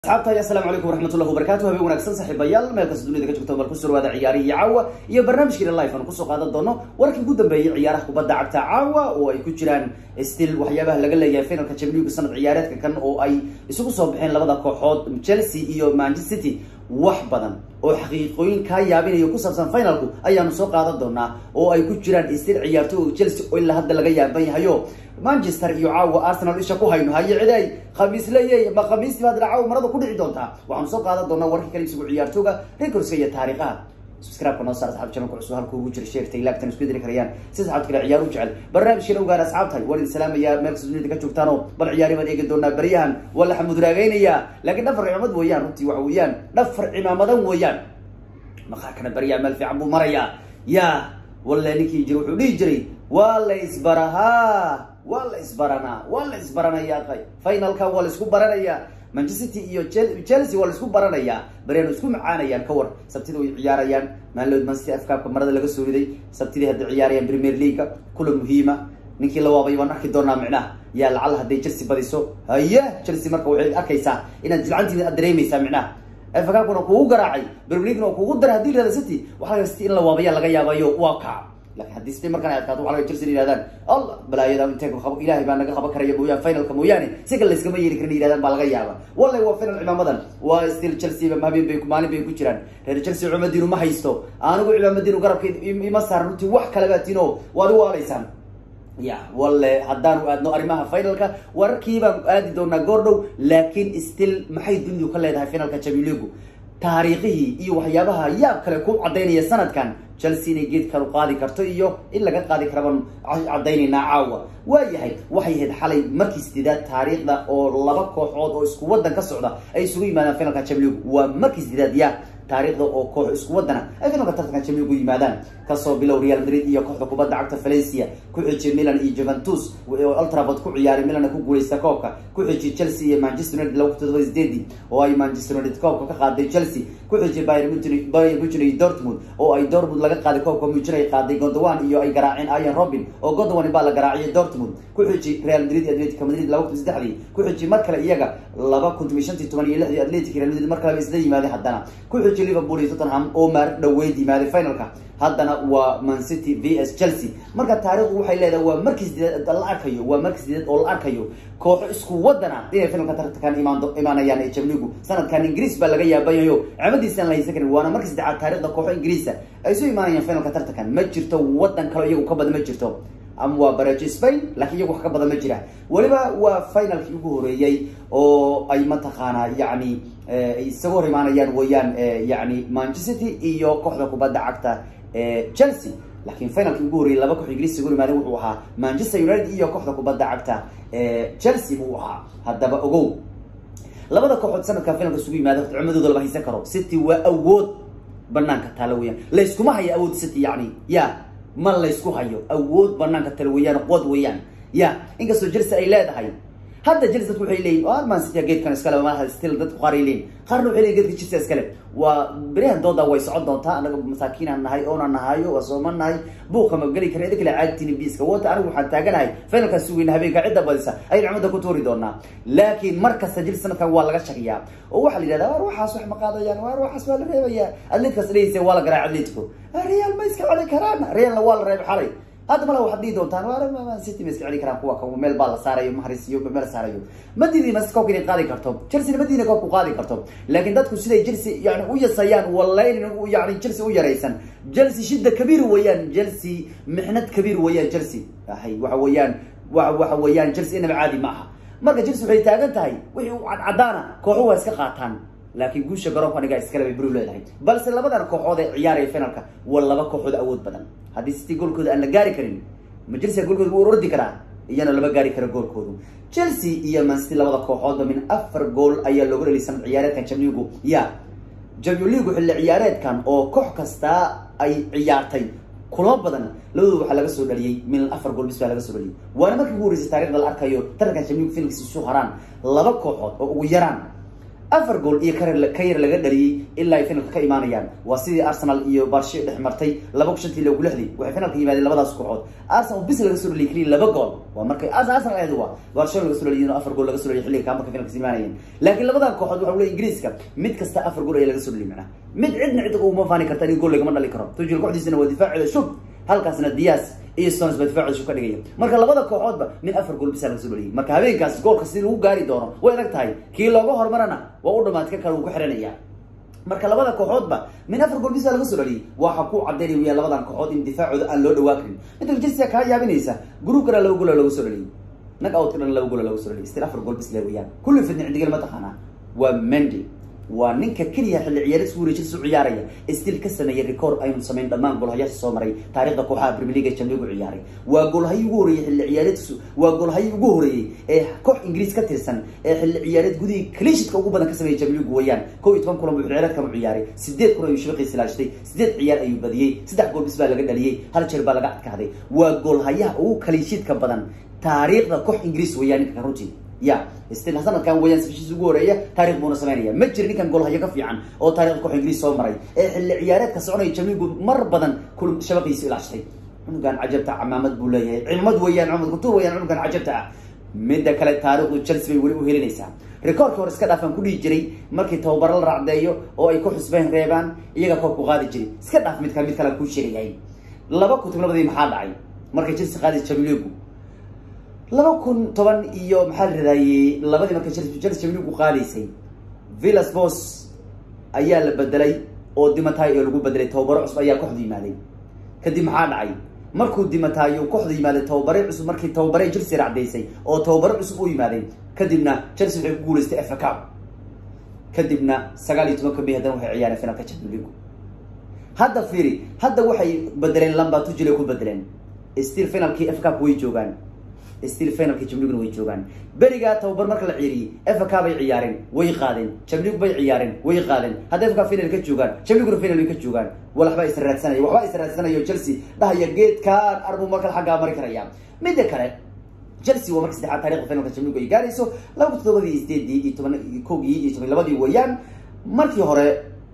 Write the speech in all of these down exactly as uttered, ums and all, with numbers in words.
asxaabta assalaamu calaykum waraxmatullahi wabarakaatuh habeen wanaagsan saaxiibayaal meel kasta dunida ka joogto bal ku soo wada ciyaarihi caawa iyo barnaamijkeena live aan ku soo qaadan doono warkii ugu dambeeyay ciyaaraha kubadda cagta caawa oo ay ku jiraan still waxyaabaha laga leeyahay finalka Champions League sanad ciyaareedka kan oo ay isugu soo baxeen labada kooxood Chelsea iyo Manchester City wax badan oo xaqiiqooyin ka yaabinayo ku saabsan finalku ayaanu soo qaadan doonaa oo ay ku jiraan still ciyaartooyda Chelsea oo ilaa hadda laga yaaban yahayo Manchester iyo caawa Arsenal isha ku hayno haye ciday khamiis leeyay ma khamiis baad caawa marada ku dhici doontaa waxaan soo qaadan doonaa warkii kale isugu ciyaartooyga records iyo taariikhaha subscribe kana saar asxaab channel ku cusub halku ugu jira share tay laagtan isku diri karayaan si asxaab kale ciyaar u jecel barnaamijkeena uga asxaabtay wali salaamaya meel kasta dunida ka joogtaano bal ciyaari baan eegi doonaa bariyahan wala xamud raageynaya laakiin dhafar cimaamad weeyaan runtii waxa weeyaan dhafar cimaamadan weeyaan maxaa kana bariyaa meel fiican buu maraya ya wala ninkii jiro wuxuu dhigi jiray wala isbaraha wala isbarana wala isbarana ya qay finalka wala isku baranaya Manchester City iyo Chelsea wala isku baranaya bareen isku macaanayaan ka war sabtida way ciyaarayaan maalood Man City F Cup marada laga soo riday sabtida hadda ciyaarayaan Premier League kulan muhiima ninkii la waabay waan arki doonaa macnaha ya lacal haday Chelsea badiso haye Chelsea marka waxay arkaysaa inaad jilcantii aad dareemaysaa macnaha F Cup kuna kuugu garaacay Premier League kuna kuugu daray hadii la City waxa laga City in la waabaya laga yaabayo waa ka laakiin hadii City markan ay qaado waxa Chelsea yiraahdaan Allah balaayada intee ku qabo Ilaahay baa naga qaba karaya mooyaan finalka mooyaane si kale iskama yeeli karin yiraahdaan baa laga yaaba wallahi waa final cimaamadan waa still Chelsea ba habeen bay ku maalin bay ku jiraan reer Chelsea cimaamadiinu ma haysto aanigu cimaamadiinu garabkeed ima saarnti wax kale baa tino waad waalaysan ya wallahi haddaan aadno arimaha finalka warkiiba aadi doona goordhow laakiin still maxay dunidu ka leedahay finalka Champions League taariikhihi iyo waxyaabaha yaab kale ku cadeynaya sanadkan Chelsea inay geed kale qaadi karto iyo in laga qaadi karo cadeynayna caawa waayahay waxay ahayd xalay markii sideedaad taariikhda oo laba kooxood oo isku wadan ka socda ay isugu yimaadaan finalka Champions League waa markii sideedaad ya taariikhda oo koox isku wadana ay finalka tartanka Champions League yimaadaan kasoo bilow Real Madrid iyo kooxda kubadda cagta Valencia ku xijay Milan iyo Juventus oo Old Trafford ku ciyaaray Milan ku guuleystay koobka ku xijay Chelsea iyo Manchester United laba kun iyo sideed oo ay Manchester United koobka ka qaaday Chelsea ku xijay Bayern Munich Bayern Munich iyo Dortmund oo ay Dortmund laga qaaday koobka Munich ay qaaday Gondwan iyo ay garaaceen Arjen Robben oo Gondwan baa la garaacay Dortmund ku xijay Real Madrid iyo Atletico Madrid laba kun iyo saddex ku xijay mar kale iyaga laba kun iyo shan iyo lix iyo Atletico Real Madrid mar kale isla yimaadeen haddana ku xijay Liverpool iyo Tottenham oo mar dhaweyd yimaadeen finalka haddana waa Man City vs Chelsea marka taariikhdu waxay leedahay waa markii sideed la arkayo waa markii sideed oo la arkayo koox isku wadana inay finalka tartankan imaando imaanayaan ee Champions League sanadkan Ingiriis baa laga yaabayo camadiisan la haysan karin waana markii saddexaad taariikhda kooxo Ingiriisa ay soo imaanayaan finalka tartankan ma jirto wadan kale iyagu ka badan ma jirto am waa baraji Spain laakiin iyagu wax ka badan ma jira waliba waa finalkii ugu horeeyay oo ay mataqaana yaani isagoo imaanayaan weeyaan yaani Manchester City iyo kooxda kubadda cagta Chelsea laakiin finalkii ugu horeeyay laba koox Ingiriis ugu yimaadeen wuxuu ahaa Manchester United iyo kooxda kubadda cagta Chelsea buu ahaa haddaba ogow labada kooxood sanadka finalka isugu yimaadeen ciimadooda laba haysan karo City waa awood banaanka taala weeyaan la isku ma hayo awood City yaani ya ma la isku hayo awood banaanka taala weeyaan qod weeyaan ya inkastoo Chelsea ay leedahay hadda Chelsea waxay leeyihiin oo Man City geedkan iskale ma aha still dad qariilin qarno waxay leeyihiin geedka Chelsea iskale waa bariyahan dooda way socon doontaa anaga masaakiin aan nahay oo aan nahayo waa Soomaanahay buuqa ma gali kara idinka caagtiin biiska wata anigu waxaan taaganahay finalka suugina habeenka cidda badisa ay cimada ku toori doonaa laakiin marka sajil sanadkan waa laga shaqiyaa oo waxa la yiraahdaa war waxaas wax ma qaadayaan war waxaas waa la reebaya adlinkaas leeyay waa la garaa Atletico Real ma iska cali karaan Real waa la reeb xalay هذا ما لو حد يدون تان وارا ما سيتي مسك عليك راه قوة كم ميل بالا ساريو مهرسيو بميل ساريو مدينة مسك كوكي قاضي كرتوب تشيلسي مدينة كوكو قاضي كرتوب لكن ده تكون شيء جلسي يعني ويا صيان والله يعني جلسي ويا رئيسا جلسي شدة كبير ويان جلسي محنة كبير ويان جلسي هاي وحويان وحويان جلسي إنه عادي معها مرة جلسي وحي تاجن تاي وحي عدانا كوحوه اسكقاتان لكن جوش جرام كان جالس كلام يبرو له هاي بل سلا بدر كوحود عياري فينالك ولا بكوحود أود بدن هذه ستي جول كود أنا جاري كريم مجلس يقول كود وردي كرا يانا لما جاري كرا جول كودو تشيلسي يا مان ستي لبضة كوحود من أفر جول أي لوجر اللي سمع عيارات كان شميوجو يا جميوليجو اللي عيارات كان أو كوح كستا أي عيارتين كلاب بدن لو حلقة سودالية من الأفر جول بس حلقة سودالية وأنا ما كبور إذا تاريخ الأركايو ترى كان شميوج فينكس الشهران لبضة كوحود ويران afar gool iyo ka yar laga dhaliyay ilaa ay finalka ka imaanayaan waa sidii Arsenal iyo Barcelona dhex martay laba shantii lagu lixdii waxay finalka yimaadeen labadaas kooxood Arsenal bis laga soo dhaliyay kaliya laba gool waa markay Arsenal ay waa Barcelona laga soo dhaliyay afar gool laga soo dhaliyay xilliga kaamka finalka imaanayeen laakiin labadan kooxood waxa uu leeyahay Ingiriiska mid kasta afar gool ay laga soo dhaliyay macna mid cidna cid ugu ma faani karta in gool laga ma dhali karo Tuchel kooxdiisana waa difaaciga shub halkaasna Diaz iyo Stones baa difaaciisa ka dhigaya marka labada kooxoodba min afar gool bis laga soo dhaliyay marka habeenkaas goolka sidii lagu gaari doono way adag tahay kii looga hormarana waa u dhamaad ka kale uu ku xiranaya marka labada kooxoodba min afar gool bis laga soo dhaliyay waxa ku cadeynaya labadan kooxood in difaacooda aan loo dhawaaqin inta Chelsea ka yaabinaysa groupka laba gool laga soo dhaliyay nag out kana laba gool laga soo dhaliyay isla afar gool bis leeyaan kullu fidni cidigal ma taqaana waa Mendy waa ninka kaliya xilli ciyaareed soo wareejis u ciyaaraya istil ka sameeyay record aynu sameyn dhamaan goolhayaasha soo maray taariikhda kooxaha Premier League Champions League ciyaaray waa goolhay ugu horeeyay xilli ciyaareedkiisu waa goolhay ugu horeeyay ee koox Ingiriis ka tirsan ee xilli ciyaareed gudii clean-sheet ugu badan ka sameeyay Champions League weeyaan kow iyo toban kulan uu ciyaareed ka ciyaaray sideed kulan ayuu shabaqiisa ilaashtay sideed ciyaar ayuu badiyay saddex gool bis baa laga dhaliyay hal jeer baa laga adkaaday waa goolhayaha ugu clean-sheet ka badan taariikhda koox Ingiriis weeyaan ninka runtii يا استل حسنا كان ويان سبيشيز وجورية تاريخ بونو سمانية متجرني كان قولها يقفي عن أو تاريخ كوح إنجليز صوم مري العيارات كسرنا يجمعوا يقول مر بدن كل شباب يسأل عشتي إنه كان عجبت عمامد بولاية عماد ويان عماد قطور ويان إنه كان عجبت مدة كلا تاريخ وتشيلسي وهيلينيسا ريكورد كورس كذا فهم كل يجري مركي توبر الرعدايو أو أي كوح سبين ريبان يجا كوح قاعد يجري سكت مد كان مد كلا كل شيء يعني لبا كنت من بدي محل عين مركي تشيلسي قاعد يجمعوا laba kun toban iyo maxal ridaayay labadii markay Chelsea Champions League qaadaysay Villas-Boas ayaa la bedelay oo Dimatay lagu bedelay tababaro cusub ayaa kooxda yimaaday kadib maxaa dhacay markuu Dimatay kooxda yimaaday tababaro cusub markii tababaro Chelsea raacdaysay oo tababaro cusub u yimaaday kadibna Chelsea waxay ku guuleystay F A Cup kadibna sagaal iyo toban ka mid ah waxay ciyaareen finalka Champions League hadda fiiri hadda waxay bedeleen lamba Tuchel ku bedeleen still finalkii F A Cup way joogan still final ki Champions League way joogan bariga tababar marka la ciyaariyay F A Cup bay ciyaareen way qaadeen Champions League bay ciyaareen way qaadeen hadda F A Cup final ka joogan Champions League final ka joogan walba is raadsanay waxba is raadsanay Chelsea dhahaya geedkan arbu marka xaga mari karaya mid kale Chelsea waa markii saddexaad taariikhda finalka Champions League gaarayso laba todoba iyo sideed iyo toban koogii iyo toban labadii weeyaan markii hore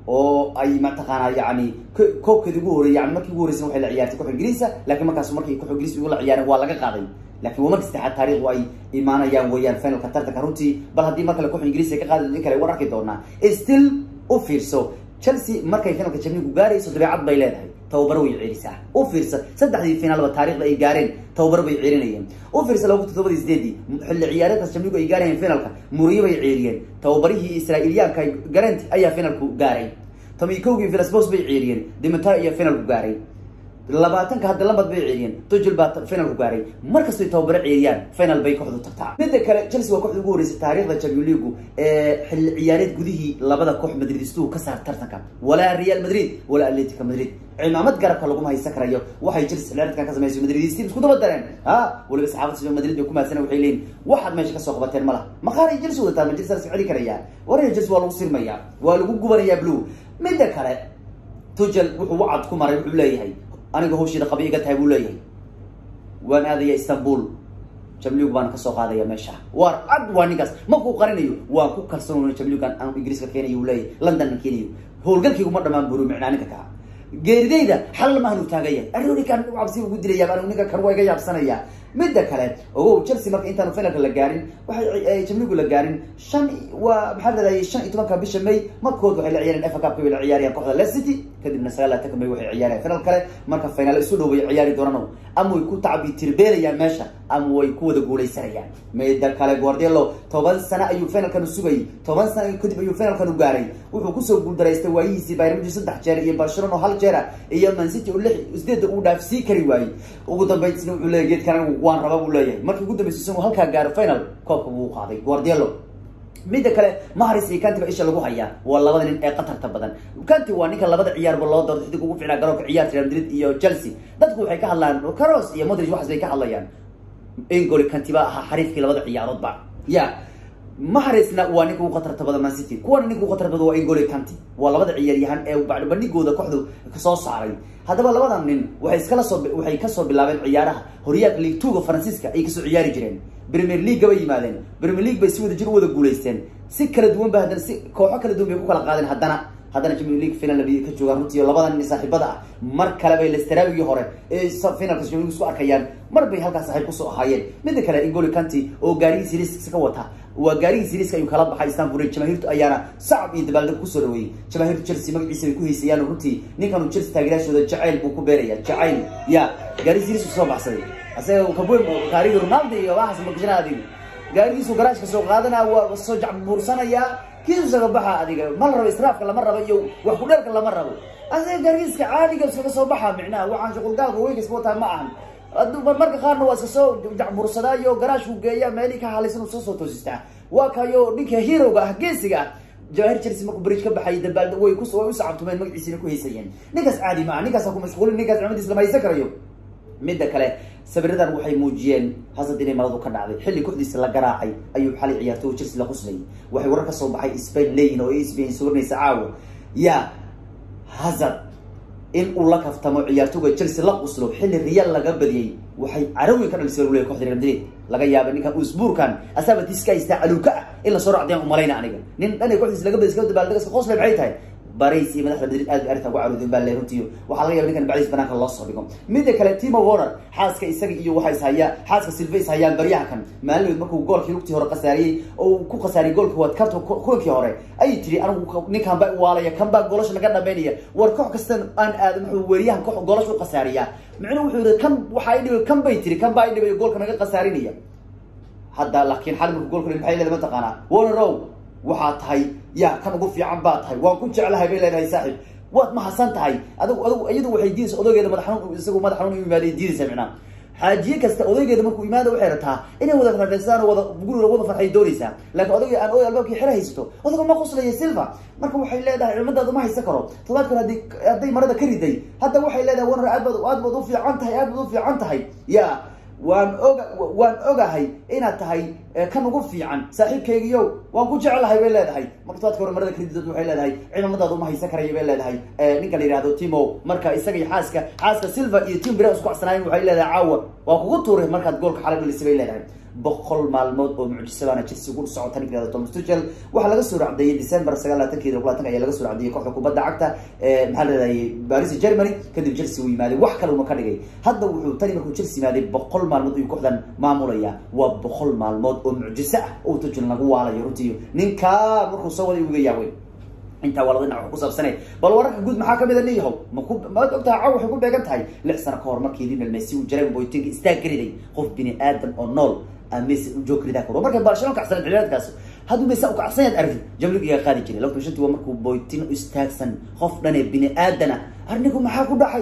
oo ay ma taqaana yaani koobkii ugu horeeyay yaani markii ugu horeysay waxay la ciyaartay koox Ingiriis laakiin markaas markii koox Ingiriis ugu la ciyaareen waa laga qaaday laakiin waa markii saddexaad taariikh way imaanayaan weeyaan finalka tartanka runtii bal hadii marka la koox Ingiriis ka qaadin kale war arki doonaa still u fiirso Chelsea markay finalka Champions League gaarayso dabeecad bay leedahay tababar way ciirisa u fiirsa saddexdii finaalba taariikhda ay gaareen tababar bay ciirinayeen u fiirsa laba todoba iyo sideed xilli ciyaareedka Champions League ay gaareen finalka Mourinho bay ciiriyeen tababarihii Israa'iiliyaanka Grant ayaa finalku gaaray tamay koogii Villas-Boas bay ciiriyeen Dimatay ayaa finalku gaaray labaatan ka hadda lamad bay ciiriyeen Tuchel baa finalku gaaray markasta ay tababar ciiriyaan final bay kooxdu tagtaa mid kale Chelsea waa kooxda ugu horeysay taariikhda Champions League ee xilli ciyaareed gudihii labada koox Madridistu ka saar tartanka wala Real Madrid wala Atletico Madrid ciidamad garabka lagu haysan karayo waxay Chelsea ciyaareedkan ka sameeyay Madridistu isku daba dareen ha waliba saxaafadda Madrid ku maasan waxay leeyeen waxaad meesha ka soo qabateen malaha ma qaaray Chelsea wada taa Manchester City karaya wareey Chelsea waa lagu sirmaya waa lagu gubanaya blue mid kale Tuchel wuxuu wacd ku maray wuxuu leeyahay aniga hawshida qabiiga tahay buu leeyahay waan aadaya Istanbul Champions League baan ka soo qaadaya meesha war cad waa nigaas ma ku qarinayo waa ku kalsoon Champions League aan Ingiriiska keenayo leeyahay London keenayo howlgalkiigu ma dhamaan buru macnaaninka ka geerideyda xal ma hanu taagaya arrinka kan uu cabsi ugu dilaya baan ninka kan way ga yaabsanaya mid kale oo Chelsea marka intaan finalka la gaarin waxay Champions League la gaarin shan waa maxaa la yiraahdaa shan iyo toban ka bisha May markood waxay la ciyaareen F A Cup ka la ciyaareen kooxda Leicester City kadibna sagaalaad ka May waxay ciyaareen final kale marka final isu dhow way ciyaari doonaan ama way ku tacbi tirbeelayaan meesha ama way ku wada guuleysanayaan mid kale Guardiola toban sano ayuu finalkan sugay toban sano kadib ayuu finalkan u gaaray wuxuu ku soo guuldareystay waayihiisii Bayern Munich saddex jeer iyo Barcelona hal jeer iyo Man City oo lix sideed u dhaafsi kari waayay ugu dambeysna wuxuu leeyahay geedkan waan raba uu leeyahay markii ugu dambeysay inuu halka gaaro final koobka uu qaaday Guardiola mid kale Mahrez iyo Kanté isha lagu hayaa waa labada nin ee qatarta badan Kanté waa ninka labada ciyaarba loo doortay xidig ugu fiicnaa garoonka ciyaarta Real Madrid iyo Chelsea dadku waxay ka hadlaan Kroos iyo Modric waxaas bay ka hadlayaan N'Golo Kanté baa xariifkii labada ciyaarood ba ya Mahrezna waa ninka ugu qatarta badan Man City kuwan ninka ugu qatarta badan waa N'Golo Kanté waa labada ciyaaryahan ee bacda bandigooda kooxdu ka soo saaray hadaba labadan nin waxay iskala soo waxay ka soo bilaabeen ciyaaraha Horyaalka League two Faransiiska ay ka soo ciyaari jireen Premier League bay yimaadeen Premier League bay si wada jir wada guuleysteen si kala duwan ba haddana si kooxo kala duwan bay ku kala qaadeen haddana haddana Champions League final labadii ka joogaan runtii labadan nin saaxiibada ah mar kale bay Leicester hore ee finalka Champions League isku arkayaan mar bay halkaas saaxiib ku soo ahaayeen mid kale N'Golo Kante oo gaarigiisa risk ka wata waa gaarigiisa risk ayuu kala baxay Istanbul jamaahirtu ayaana sacab iyo dabaaldeg ku soo dhaweeyay jamaahirtu Chelsea magaciisa ay ku heysayaan runtii ninkan uu Chelsea taageeraashooda jacayl buu ku beeraya jacayl ya gaarigiisa risk soo baxsaday asaga uu ka boon gaariga Ronaldo iyo waxaas ma jiraan gaarigiisa garaashka soo qaadana waa soo jacbursanaya kiisu saga baxa adiga mal rabo israafka lama rabo iyo wax ku dheerka lama rabo asaga gaarigiisa caadiga iska soo baxa micnaa waxaan shaqul gaaga weyn isku wataa ma ahan adu marka qaarna waa iska soo jacbursadaayo garaash uu geeyaa meelii ka halaysan uu soo soo toosistaa waa kayo ninka hero-ga ah geesiga jamaahir Chelsea markuu bridge ka baxay dabaal way ku soo way u sacabtumeen magaciisa ku heysayeen ninkaas caadi ma ninkaas ku mashquulin ninkaas cimadiisa lama haysan karayo mid kale sabiradan waxay muujiyeen Hazard inay maradu ka dhacday xilli kooxdiisa la garaacay ayuu xalay ciyaartooy Chelsea la quslay waxay warar ka soo baxay Spain leeyin oo Spain suurnaysa caawo ya Hazard in uu la kaftamo ciyaartooyga Chelsea la quslo xilli Real laga badiyay waxay carawi ka dhalisay walaal kooxda Real Madrid laga yaabay ninkan usbuurkan asabatiska istaaluka in la soo raacday u malayna aniga nin dhan kooxdiisa laga badiyay iska dabaaldeg iska qoslay maxay tahay Paris iyo madaxda Madrid aad arrinta ugu caruudin baa leeyahay waxa laga yaabaa ninkan bacdiis banaanka loo soo dhigo mid kale Timo Werner xaaska isaga iyo waxa isaya xaaska Silva isayaan baryaha kan maalin markuu goolkii lugtii hore qasaariyay oo ku qasaariyay goolka wad karto koonkii hore ay tiri anigu ninkan baa waalaya kan baa goolasha laga dhameynaya war koox kasta aan aad wuxuu weeriyahan koox goolasha u qasaariya macna wuxuu yiri kan waxa ay dhibay kan bay tiri kan baa ay dhibay goolka naga qasaarinaya hadda laakiin xal markuu goolka maxay leedahay ma taqaana Werner waxa tahay ya kan ugu fiican baa tahay waan ku jeclahay bay leedahay saaxiib waad ma hasan tahay adigu adigu iyadu waxay diidis odogeeda madaxxanuun isagu madaxxanuun u yimaadeen diidis macna xaajiye kasta odogeeda markuu imaado waxay rataa inay wada raadaysan wada guriga wada farxay doonaysa laakiin odogii aan oo albaabkii xira haysto odoga ma qoslaya Silva marka waxay leedahay cilmadaadu ma haysan karo todobaadkan hadii haday marada ka riday hadda waxay leedahay wan aad baad aad baad u fiican tahay aad baad u fiican tahay ya waan oga waan ogahay inaad tahay kan ugu fiican saaxiibkaygiyo waan ku jecelahay bay leedahay marka toodka hore marada kredit waxay leedahay ciidamadaadu ma haysan karay bay leedahay ninka la yiraahdo Timo marka isaga iyo xaaska xaaska Silva iyo Tim Bra isku xasanaayeen waxay leedahay caawa waa kugu tuuray markaad goolka xalay dhalisay bay leedahay boqol maalmood oo mucjisada Chelsea ugu socota ninka Thomas Tuchel waxa laga soo raacday December sagaal iyo labaatan ayaa laga soo raacday kooxda kubadda cagta ee maxaa la yiraahday Paris Germany kadib Chelsea uu yimaaday wax kale uma ka dhigay hadda wuxuu tani markuu Chelsea yimaaday boqol maalmood oo kooxdan maamulaya waa boqol maalmood oo mucjisa ah oo Tuchel lagu waalayo runtii ninka markuu soo waday uga yaabay inta wala dhinac ku saabsanay bal wararka guud maxaa kamid ah leeyahay ma ku ma ogtahay caaw waxay ku beegan tahay lix sano ka hor markii Lionel Messi uu jaray boyting istaag gariday qof bini aadam oo nool Messi uu joogay dadka markay Barcelona ka xasan xilligaas hadu Messi uu ka xasan arrin Jamlig iyo qaadi jiray laba shantii waa markuu boyting u istaagsan qof dhan bini aadana arnigu maxaa ku dhacay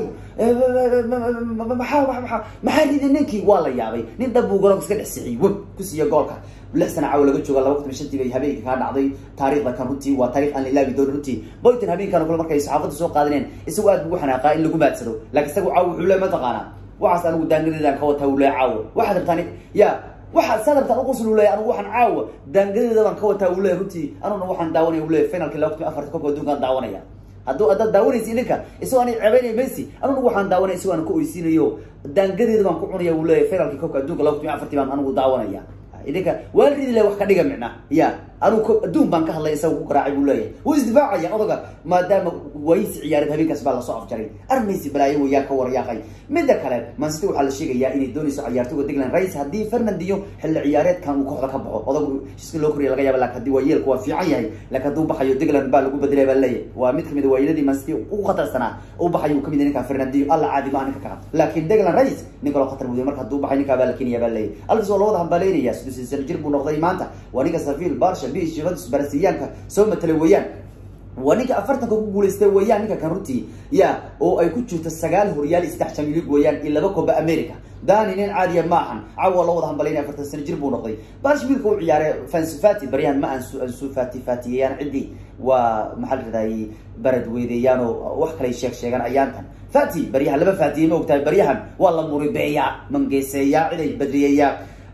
maxaa maxaa maxaa ninkii waa la yaabay nin dab uu garoonka iska dhexsixiyay wab ku siiyo goolka lix sano caaw laga jooga laba shantii bay habeenka ka dhacday taariikhda kan runtii waa taariikh aan la ilaabi doonin runtii boyting habeenkan kale markay saxaafadu soo qaadeen isagu aad ugu xanaaqaa in lagu maadsado laakiin isagu caaw wuxuu leeyahay ma taqaana waxaas anigu daangadeedan ka wata uu leeyahay caaw waxa rabtaan ya waxa sadarta ugu soo leeyahay anigu waxaan caaw daangadeeda baan ka wata uu leeyahay runtii anuna waxaan daawanay uu leeyahay finalka laba kun iyo afar koobka adduunka daawanaya hadduu aad daawanaysi ninka isoo aan ceebaynay Messi anuna waxaan daawanay isoo aan ku oysiinayo daangadeeda baan ku cunaya uu leeyahay finalka koobka adduunka laba kun iyo afar baan anigu daawanaya idinka waalidii la wax ka dhiga micna ya anu adduun baan ka hadlay isagu ku qaraacay buu leeyahay wuu isdifaacaya odaga maadaama waysi ciyaarid habeenkaas baa la soo afjaray armaysi balaayo way ka waryaaqay mid kale Man City waxa la sheegayaa inay doonayso ciyaartoyga Declan Rice hadii Fernandinho xilli ciyaareed kan uu kooxda ka baxo odagu iska loo koriyo laga yaabo laakiin hadii waayeel kuwa fiican yahay laakiin haduu baxayo Declan baa lagu bedelay baa leeyahay waa mid kamid waayeeladii Man City ugu khatarsanaa uu baxayo kamid ninka Fernandinho alla caadi ma ninka ka laakiin Declan Rice ninka loo khatar mudan marka haduu baxay ninka baa la keenaya baa leeyahay alfis oo lawada hambaleynaya sidoo jir buu noqday maanta waa ninka Sevilla Barca B Juventus Barcelona soo matalay weeyaan waninka afartan ku guuleystay weeyaan ninka kan runtii ya oo ay ku jirto sagaal horyaal saddex Champions League weeyaan in laba Copa America daani nin caadi ma ahan caawa loo wada hambaleyna afartan sano jir buu noqday Barca wiilka uu ciyaaray Ansu Fati bariyaan ma Ansu Ansu Fati Fatiyaan cidi waa maxal raday barad weedayaan oo wax kale sheeg sheegan ayaantan Fati bariyaha laba Fati ma ogtahay bariyahan waa la muribeeya mangeeseeya ciday badriyeeya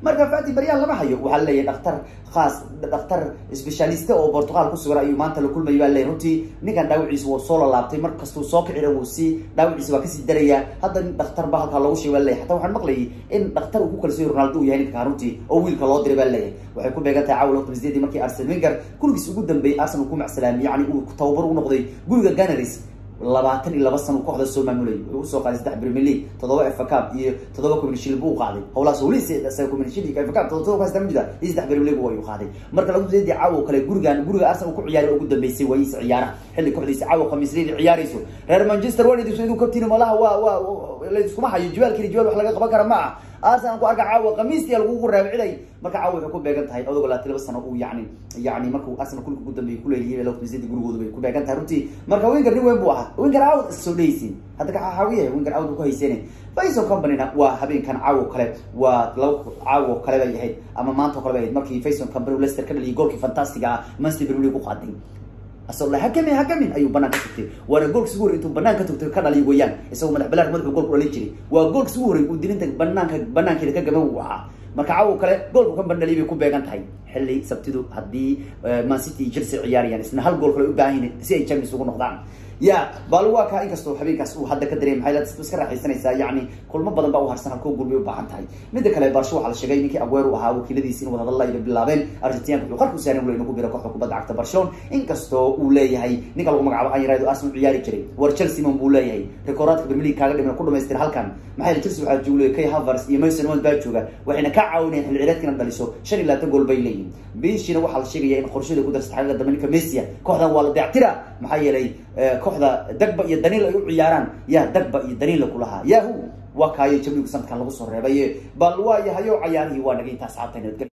marka Fati Baryan lama hayo waxa leeyahay dhakhtar khaas dhakhtar specialist oo Portugal ku sugan ayuu maanta la kulmay baa leeyahay runtii ninkan dhaawiciisa waa soo laabtay markastuu soo kicira uu si dhaawiciisa waa ka sii daraya hadda dhakhtar baa halka lagu sheegay leeyahay hatta waxaan maqlayay in dhakhtar uu ku kalsoon Ronaldo uu yahay ninka runtii oo wiilka loo diray baa leeyahay waxay ku beegantahay caawa waqti sideedii markii Arsene Wenger kulkiis ugu dambeeyay Arsenal ku macsalaamin yani uu tababar u noqday guriga Gunners labaatan iyo laba sano kooxda soo maamulay uu soo qaaday saddex Premier League todoba F A Cup iyo todoba Community Shield buu qaaday howlaas uu leeyahay asay Community Shield iyo F A Cup todoba ka istamida iyo saddex Premier League uu qaaday marka lagu jeediyay caawa kale gurigan guriga Arsenal ku ciyaaray ugu dambeysay way is ciyaara xilli kooxdiisa caawa khamiisriin ciyaarayso reer Manchester United sidoo kabtiin malaha waa waa la isku hayo jawaalkii jawaal wax laga qaban kara ma Arsenal ku arka caawa khamiistii lagu raabicday marka caawa wuxuu ku beegan tahay odogo la tilaba sano uu yaani yaani markuu Arsenal kulku ugu dambeeyay ku leeyahay loo khamiistii gurigooda bay ku beegan tahay runtii marka Wenger nin weyn buu ahaa Wenger out soo dhaysin hadda ka xawiye Wenger out ku haysanay Faisal Company-na waa habeenkan caawa kale waa laba caawa kale bay ahayd ama maanta kale bay ahayd markii Faisal Company Leicester ka dhaliyay goolkii fantastiga ah Manchester United ku qaaday asal hakami hakami ayuu banaan ka tagtay waa gool suur intuu banaan ka tagtay ka dhaliy weeyaan isagoo madax balaar madax gool ku dhalin jiray waa gool suur uu dilinta banaanka banaankeeda ka gaban waa marka caawa kale goolku kan bandhalay bay ku beegan tahay xilli sabtidu hadii Man City Chelsea ciyaarayaan isna hal gool kale u baahan si ay Champions ugu noqdaan يا بالوا كا إنكستو حبيبكاس وهذا كدري محيلات تذكر حيسنا يسا يعني كل ما بدن بقى وهرسنا كوب قلبي وبعن تاي مدة كلا يبارشوا على الشجاي ميكي أبوير وها وكيل دي سين وهذا الله يبي باللابين أرجنتين يقرأوا سيرين ولا ينقوا بيركوا حكوا بدأ عكت برشلون إنكستو ولا يهي نقلوا مع أي رايدو أسمع عياري كري ورتشيلسي من ولا يهي ريكورات بالملي كاغد من كل ما يستر هالكان محيل تشيلسي وحد جولي كي هافرز يميسن وان باجوجا وحنا كعاوني العيادات كنا ندلسو شري لا تقول بيلين بيش نروح على الشجاي إن خرشوا كده استحقاق دمنك ميسيا كهذا والله بعترة محيلي كهذا دقبة يدنيل عياران يا دقبة يدنيل كلها يا هو وكاي جميل سنت كان لغو سو ريباي بل وا يهيو عياري waa naga intaas saabtayna